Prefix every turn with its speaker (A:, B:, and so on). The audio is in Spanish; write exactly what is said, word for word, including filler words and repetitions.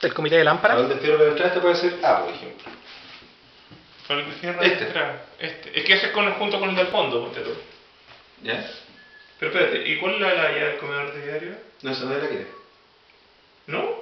A: el comité de lámpara.
B: Para el desfierro de la entrada, este puede ser A, por ejemplo.
C: Para el desfierro
B: Este.
C: de entrada. Este. Es que ese es con, junto con el del fondo, ponte tú.
B: ¿Ya?
C: Pero espérate, ¿y cuál es la, la llave del comedor de diario?
B: No, eso no es la que.
C: ¿No?